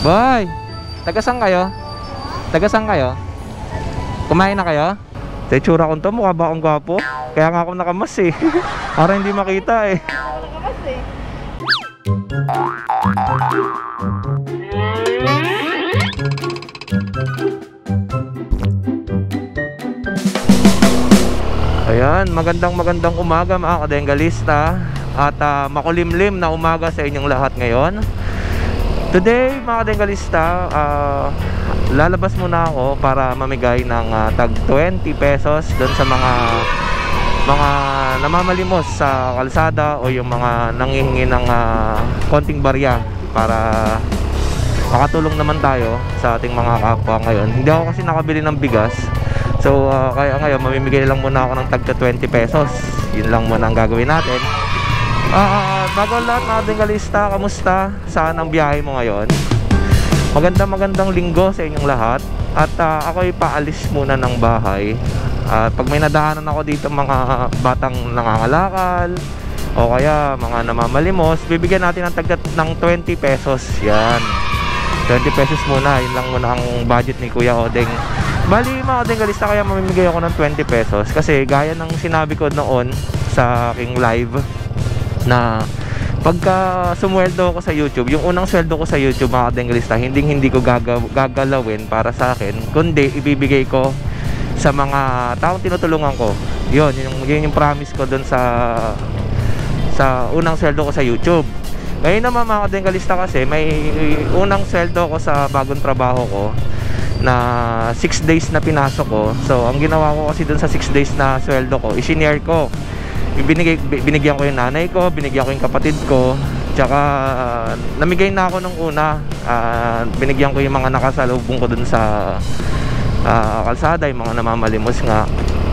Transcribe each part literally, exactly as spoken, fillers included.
Boy, taga-saan kayo? Taga-saan kayo? Kumain na kayo? Sa itsura ko to, mukha ba akong gwapo? Kaya nga ako nakamas eh. Para hindi makita eh. Nakamas eh. Ayan, magandang magandang umaga mga kadenggalista. At uh, makulimlim na umaga sa inyong lahat ngayon. Today mga kadenggalista, uh, lalabas muna ako para mamigay ng uh, tag twenty pesos doon sa mga mga namamalimos sa kalsada o yung mga nanghihingi ng uh, konting barya para makatulong naman tayo sa ating mga kapwa ngayon. Hindi ako kasi nakabili ng bigas. So uh, kaya ngayon mamimigay lang muna ako ng tag twenty pesos. Yun lang muna ang gagawin natin. Uh, bago lahat mga kadenggalista, kamusta? Saan ang biyahe mo ngayon? Magandang magandang linggo sa inyong lahat. At uh, ako'y paalis muna ng bahay. At uh, pag may nadaanan ako dito mga batang nangangalakal o kaya mga namamalimos, bibigyan natin ng tagdat ng twenty pesos. Yan, twenty pesos muna. Yun lang muna ang budget ni Kuya Odeng. Bali mga kadenggalista, kaya mamimigay ako ng twenty pesos kasi gaya ng sinabi ko noon sa aking live na pagka sumweldo ako sa YouTube, yung unang sweldo ko sa YouTube mga kadenggalista, hindi hindi ko gaga, gagalawin para sa akin, kundi ibibigay ko sa mga taong tinutulungan ko. Yun, yun, yun yung promise ko dun sa sa unang sweldo ko sa YouTube. Ngayon naman mga kadenggalista, kasi may unang sweldo ko sa bagong trabaho ko na six days na pinasok ko. So ang ginawa ko kasi dun sa six days na sweldo ko, i-share ko. Binigay, binigyan ko yung nanay ko, binigyan ko yung kapatid ko, tsaka uh, namigay na ako nung una. uh, binigyan ko yung mga nakasalubong ko dun sa uh, kalsada, yung mga namamalimos nga.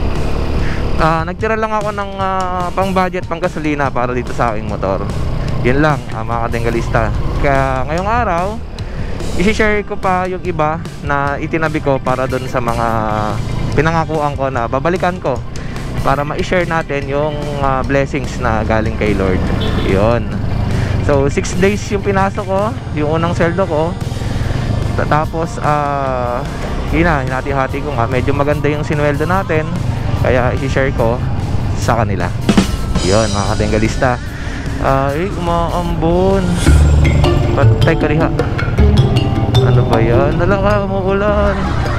uh, nagtira lang ako ng uh, pang budget, pang gasolina para dito sa aking motor. Yun lang uh, mga kadenggalista. Kaya ngayong araw i-share ko pa yung iba na itinabi ko para dun sa mga pinangakuan ko na babalikan ko, para ma-share natin yung uh, blessings na galing kay Lord. Yun. So six days yung pinasok ko, yung unang sweldo ko. Tapos uh, yun na, hinati-hati ko nga. Medyo maganda yung sinweldo natin, kaya i-share ko sa kanila. Yun mga kadenggalista. Ay, umaambon. Patay ka riha. Ano ba yan? Nalaka, umuulan.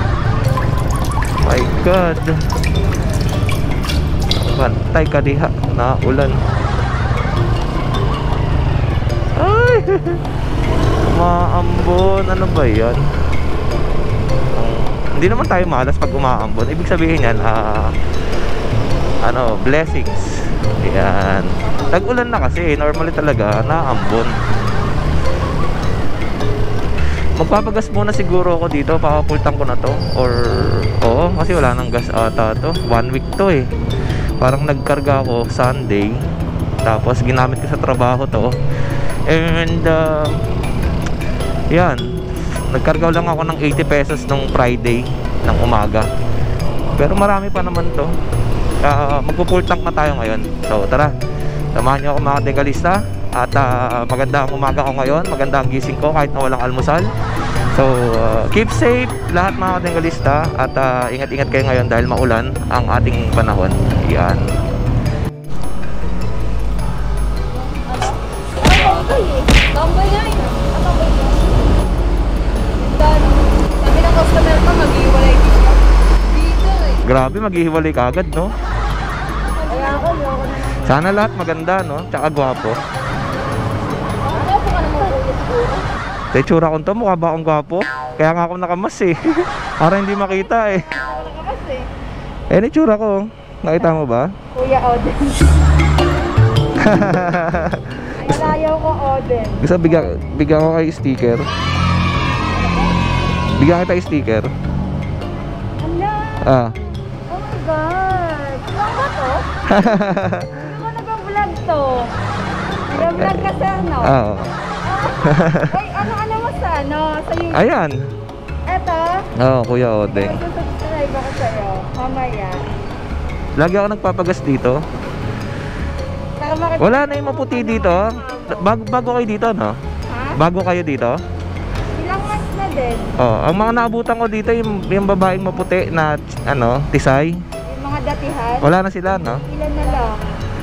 My God. Pantay ka diha na ulan. Ay, umaambon. Ano ba yan? um, Hindi naman tayo malas pag umaambon. Ibig sabihin yan uh, ano, blessings. Yan. Tag-ulan na kasi, normally talaga naambon. Magpapagas muna siguro ako dito. Pakapultang ko na to. Or oo, kasi wala nang gas ata to. One week to eh. Parang nagkarga ako Sunday, tapos ginamit ko sa trabaho to. And uh, yan, nagkarga lang ako ng eighty pesos nung Friday ng umaga. Pero marami pa naman to. uh, Magpo-full tank na tayo ngayon. So tara, samahan niyo ako mga kadenggalista. At uh, maganda ang umaga ko ngayon, maganda ang gising ko kahit na walang almusal. So uh, keep safe lahat mga kadenggalista. At uh, ingat-ingat kayo ngayon dahil maulan ang ating panahon. Yan. Tambay na eh. Sabi ng customer ko, maghihiwalay dito. Dito eh. Grabe, maghihiwalay ka agad, no? Kaya ako, loko na. Sana lahat maganda, no? Tsaka gwapo. Ano po ka naman ulit siguro? Sa itsura ko to, mukha ba akong gwapo? Kaya nga ako nakamas eh. Para hindi makita eh. Nakakas eh. Eh, na itsura ko. Nakita mo ba? Kuya Oden. Malayaw ko Oden. Gusto bigyan, bigyan ko kayo sticker. Bigyan kita sticker. Ano? Ah. Oh my God. Ano ba to? Ano ba nag-vlog to? Nag-vlog ka sa ano? Oo. Ay, ano-ano mo sa ano? Sa YouTube? Ayan. Eto? Oo, Kuya Odeng. Subscribe ako sa'yo. Mamaya. Lagi ako nagpapagas dito. Wala na yung maputi dito. Bago, bago kayo dito, no? Ha? Bago kayo dito? Ilang din. Oh, ang mga naabutan ko dito yung, yung babaeng maputi na ano, tisay. Yung mga datihan. Wala na sila, no? Ilan na lang.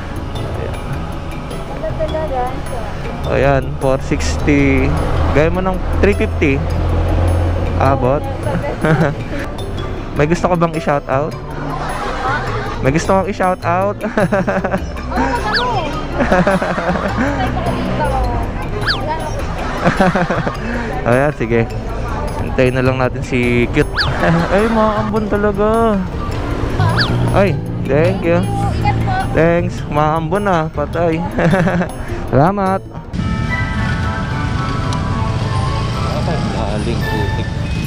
Wala talaga. O yan, four sixty. Gaya mo ng three fifty. Abot. May gusto ko bang i-shout out? May gusto kong i-shout out? Oh, ano? Ayan, sige. Hintayin na lang natin si Cute. Ay, mga ambon talaga. Ay, thank you. Thanks, mga ambon na, patay. Salamat. Galing putik.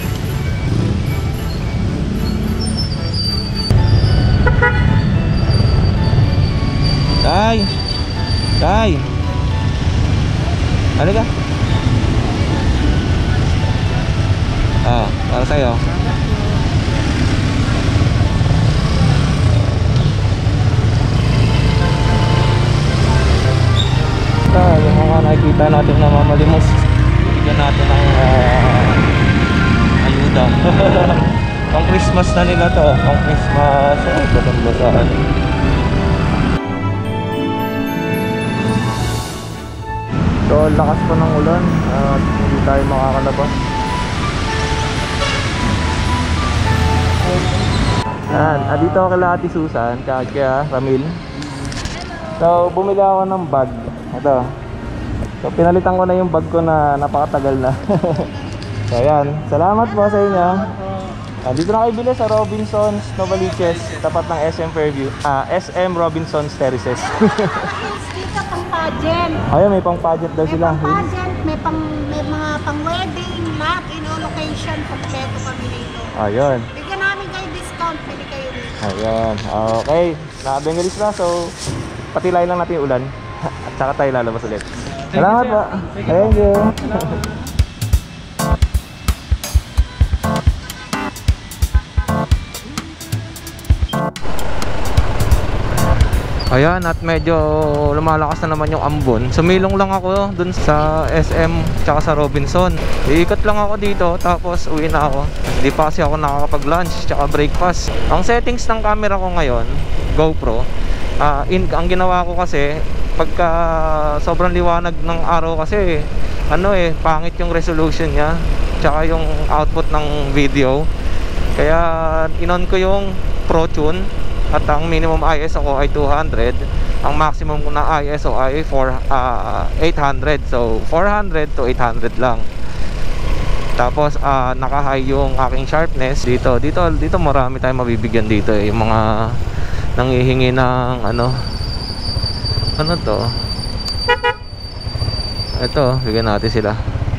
Tay! Tay! Ano ka? Ah, para sa'yo. Ito, yung mga nakikita natin na mamalimos. Bigyan natin ng uh, ayuda. Pang Christmas na nila to. Pang Christmas. Ay, basang-basaan. So, lakas pa ng ulan at hindi tayo makakalabas. Yan, ah, dito ako kila Ate Susan, kaya Ramil. So, bumili ako ng bag. Ito. So, pinalitan ko na yung bag ko na napakatagal na. So, yan. Salamat po sa inyo. Ah, dito na kayo bili sa Robinsons Novaliches, tapat ng S M Fairview. Ah, S M Robinsons Terraces. Dito pang pageant. Ayun, may pang pageant daw May sila. pang pageant, may pang may mga pang wedding, lahat in all location, kompleto kami dito. Ayun. Bigyan namin kayo discount, pili kayo dito. Ayun. Okay. Na-bengalis na. So, patilayin lang natin yung ulan. At saka tayo lalabas ulit. Salamat po. Thank you. Ayan, at medyo lumalakas na naman yung ambon. Sumilong lang ako dun sa S M tsaka sa Robinson. Iikot lang ako dito tapos uwi na ako. Hindi pa kasi ako nakakapag-lunch tsaka breakfast. Ang settings ng camera ko ngayon, GoPro, uh, in, ang ginawa ko kasi pagka sobrang liwanag ng araw kasi ano eh, pangit yung resolution niya tsaka yung output ng video. Kaya inon ko yung ProTune. At ang minimum I S O ko ay two hundred. Ang maximum ko na I S O ay four, uh, eight hundred. So four hundred to eight hundred lang. Tapos uh, naka-high yung aking sharpness. Dito, dito, dito marami tayong mabibigyan dito eh. Yung mga nanghihingi ng ano. Ano to? Ito, bigyan natin sila.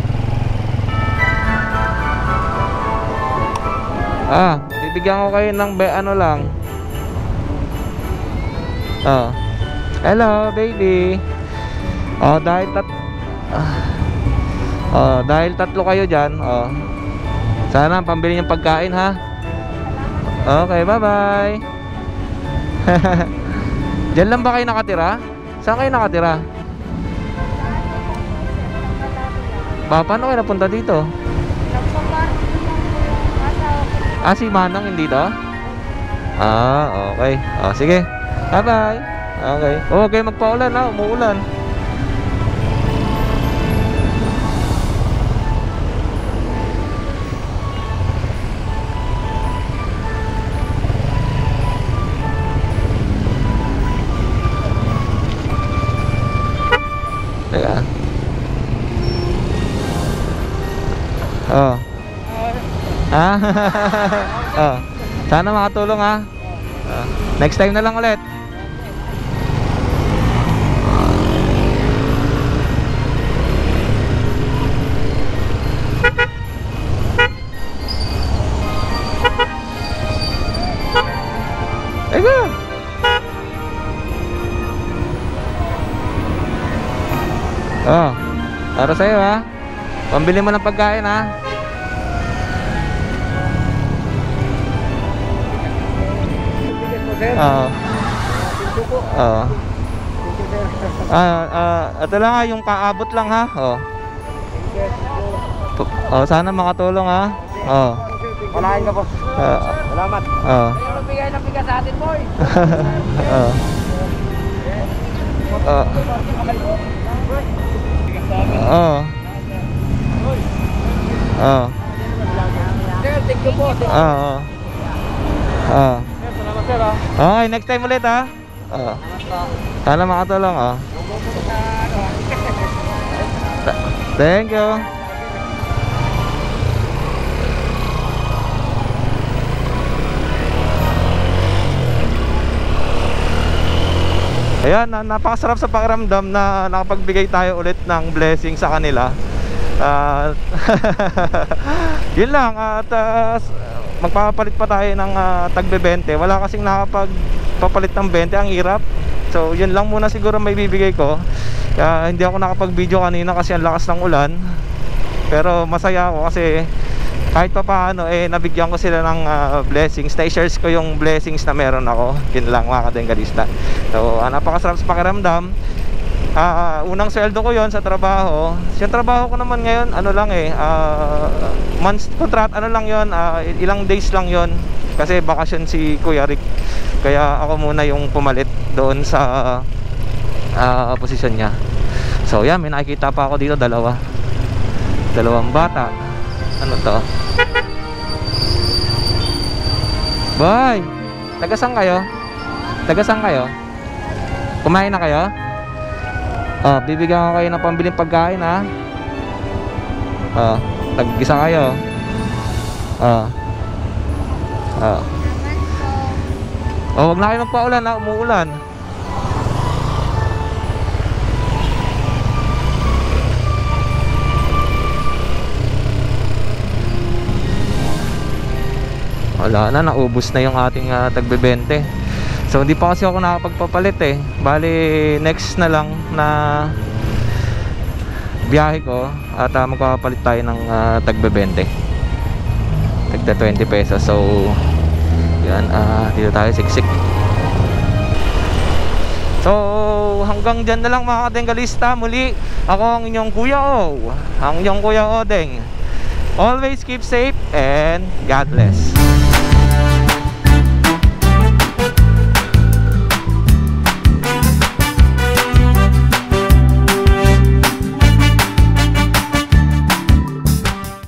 Ah, bibigyan ko kayo ng be ano lang. Oh. Hello, baby. Oh, dahil tat uh, Oh, dahil tatlo kayo diyan, oh. Sana pambili ng pagkain, ha. Okay, bye-bye. Diyan lang ba kayo nakatira? Saan kayo nakatira? Ba, paano kayo napunta dito? Ah, si Manong hindi dito? Ah, okay. Oh, sige. Bye-bye. Okay. Oh, okay, magpaulan ha, umuulan. Teka. Oh. Ah. Oh. Sana makatulong ha. Uh, next time na lang ulit. Ego. Oh, para sa'yo ha. Pambili mo ng pagkain ha. Oo. Oo. Ah, ah, ito lang ha, yung kaabot lang ha. Oh. Oh, sana makatulong ha. Oh. Walain ka, boss. Uh, Salamat. oh. Ayaw magbigay ng bigas sa atin, boy. Oh. Oh. Oh. Oh. Sir, thank you po. Oh. Oh. Oh. Sir, salamat, sir, ha. Okay, next time ulit ha. Oh. Sana makatulong oh. Thank you. Ayan, na- napakasarap sa pakiramdam na nakapagbigay tayo ulit ng blessing sa kanila. Uh, yun lang, at uh, magpapalit pa tayo ng uh, tagbe twenty. Wala kasing nakapagpapalit ng twenty, ang hirap. So yun lang muna siguro may bibigay ko. Uh, hindi ako nakapag-video kanina kasi ang lakas ng ulan. Pero masaya ako kasi kahit pa paano eh nabigyan ko sila ng uh, blessings. Na-shares ko yung blessings na meron ako. Yun lang mga kadengalista. So uh, napakasarap sa pakiramdam. uh, Unang sweldo ko yon sa trabaho. Yung trabaho ko naman ngayon ano lang eh uh, months contract ano lang yon, uh, ilang days lang yon. Kasi bakasyon si Kuya Rick. Kaya ako muna yung pumalit doon sa uh, posisyon niya. So yan, may nakikita pa ako dito, dalawa Dalawang bata. Ano to? Boy! Tagasang kayo? Tagasang kayo? Kumain na kayo? Oh, bibigyan ko kayo ng pambiling pagkain ha. Oh, tag-isa kayo. Oh. Oh. Oh, wag na kayo magpaulan ha, umuulan. Wala na, naubos na yung ating uh, tagbe twenty. So hindi pa kasi ako nakapagpapalit eh. Bali next na lang na biyahe ko at uh, magpapalit tayo ng uh, tagbe twenty. Tagda twenty pesos. So yan, uh, dito tayo siksik. So hanggang dyan na lang mga kadengalista. Muli ako ang inyong Kuya O, ang inyong Kuya Odeng. Always keep safe and God bless.